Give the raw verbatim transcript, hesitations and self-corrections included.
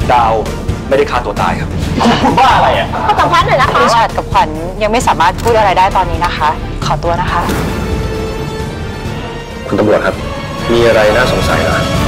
ดาวไม่ได้ฆ่าตัวตายครับคุณบ้าอะไรอ่ะขอสัมภาษณ์หน่อยนะคะริชาร์ดกับขวัญยังไม่สามารถพูดอะไรได้ตอนนี้นะคะขอตัวนะคะคุณตำรวจครับมีอะไรน่าสงสัยนะ